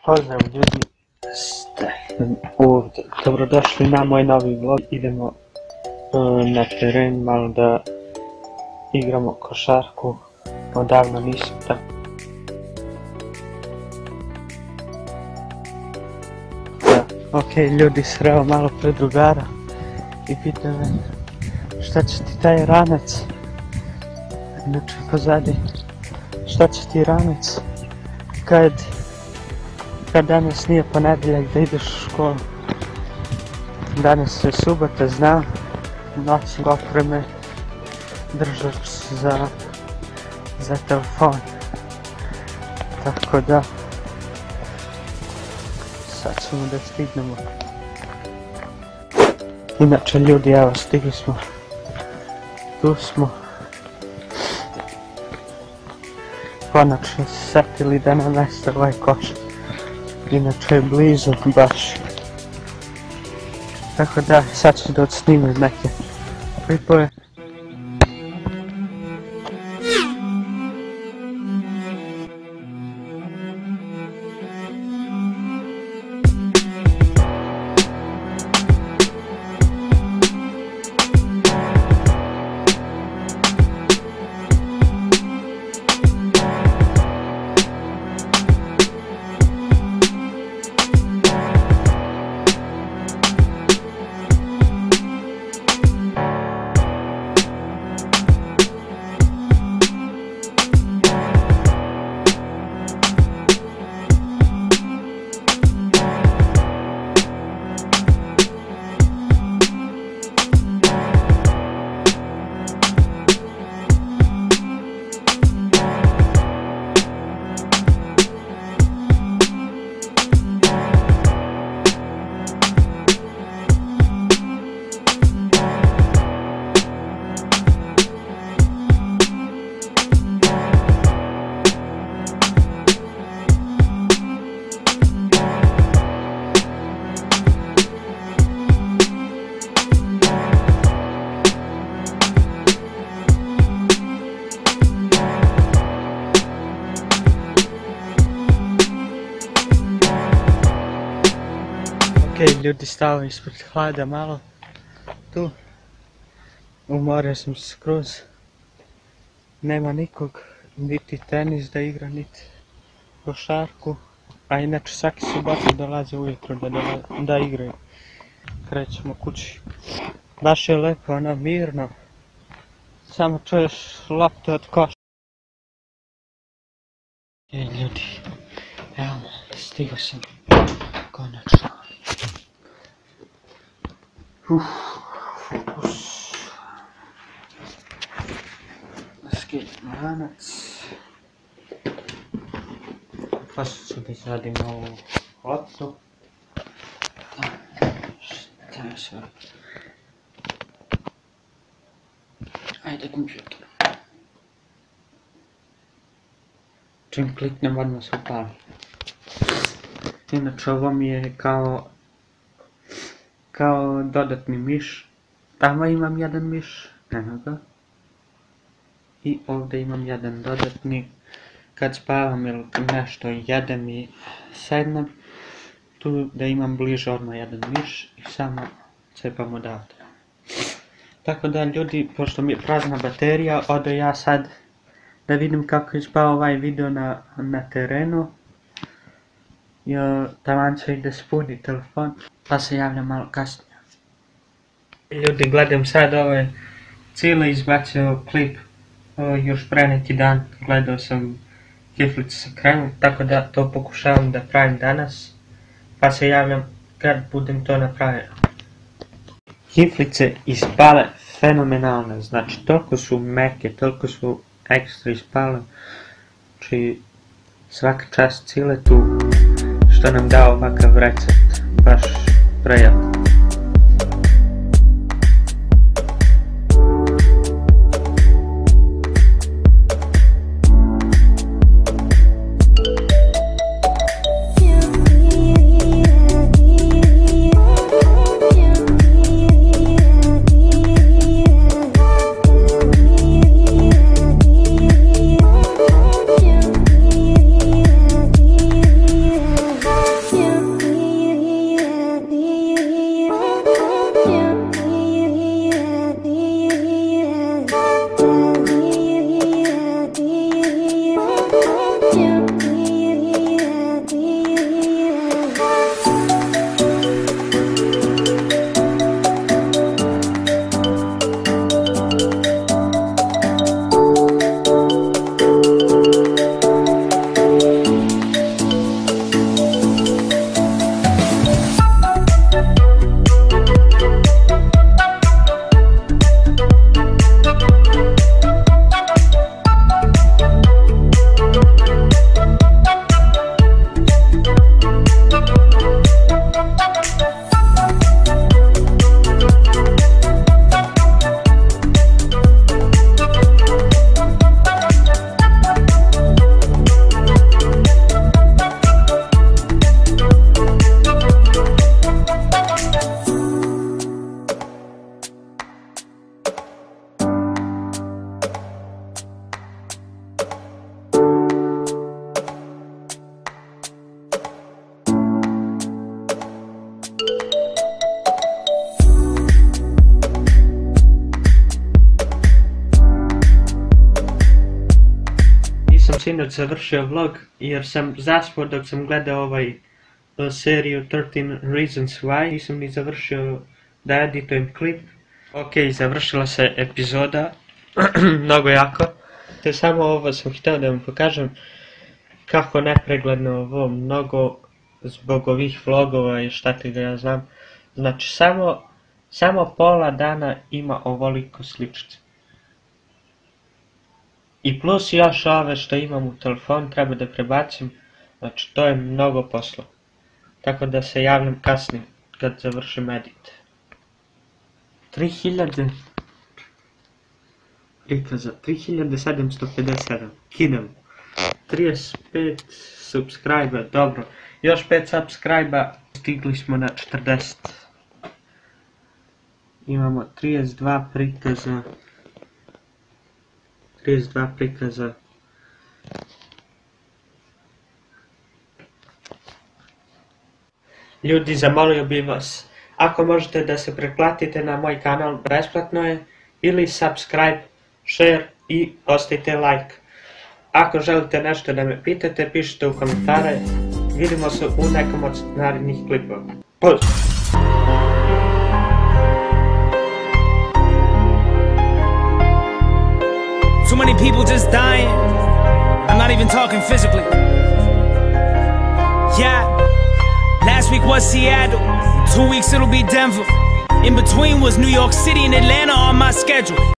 Pozdrav ljudi, ste ovdje. Dobrodošli na moj novi vlog. Idemo na teren malo da igramo košarku. Odavno nisam tako. Ok ljudi, sreo malo pred drugara i pitao me šta će ti taj ranac. Inače pozadi, šta će ti ranac kad danas nije ponedjeljak da ideš u školu. Danas je subota, znam, nosim opreme, držač za telefon. Tako da, sad ćemo da stignemo. Inače ljudi, evo stigli smo, tu smo. Konačno se setili da nameste ovaj koš. Inače je blizu baš. Tako da sad ću da odsnimim neke klipove. Ok, ljudi, stao ispred hlada malo, tu, umorio sam se skroz, nema nikog, niti tenis da igra, niti košarku, a inače svaki subota dolaze ujutro da igraju, krećemo kući. Baš je lepo, ono, mirno, samo čuješ loptu od koša. Ljudi, evo me, stigao sam, konačno. Fokus. Skidamo ranac. Poslije ću da izradim ovu loptu. Šta je sve? Ajde kompjuter. Čim kliknem odmah se upali. Inače ovo mi je kao dodatni miš. Tamo imam jedan miš, eno ga. I ovdje imam jedan dodatni. Kad spavam ili nešto jedem i sednem, tu da imam bliže odmah jedan miš i samo cepam odavde. Tako da ljudi, pošto mi je prazna baterija, odo ja sad da vidim kako je spao ovaj video na terenu. Taman će i da spuni telefon, pa se javljam malo kasnije. Ljudi, gledam sad ovaj cijeli izbacio klip još pre neki dan, gledao sam kiflice sa kremom, tako da to pokušavam da pravim danas, pa se javljam kad budem to napravio. Kiflice ispale fenomenalne, znači toliko su meke, toliko su ekstra ispale, znači svaka čast Ciletu što nam dao ovakav recept, baš prejako. sinoć završio vlog jer sam zaspao dok sam gledao seriju 13 Reasons Why. Nisam ni završio da editujem klip. Ok, završila se epizoda. Mnogo jako. Te samo ovo sam htio da vam pokažem kako nepregledno ovo mnogo zbog ovih vlogova i šta ti ga ja znam. Znači samo pola dana ima ovoliko sličice. I plus još ove što imam u telefonu treba da prebacim. Znači to je mnogo posla. Tako da se javljam kasnije kad završim edit. 3000 prikaza, 3757, kidam. 35 subscribe, dobro. Još 5 subscribe, stigli smo na 40. Imamo 32 prikaza. 32 prikaza. Ljudi, zamolio bih vas, ako možete da se pretplatite na moj kanal, besplatno je, ili subscribe, share i ostavite like. Ako želite nešto da me pitate, pišite u komentare. Vidimo se u nekom od narednih klipova. Pozdrav! Too many people just dying. I'm not even talking physically. Yeah. Last week was Seattle. 2 weeks it'll be Denver. In between was New York City and Atlanta on my schedule.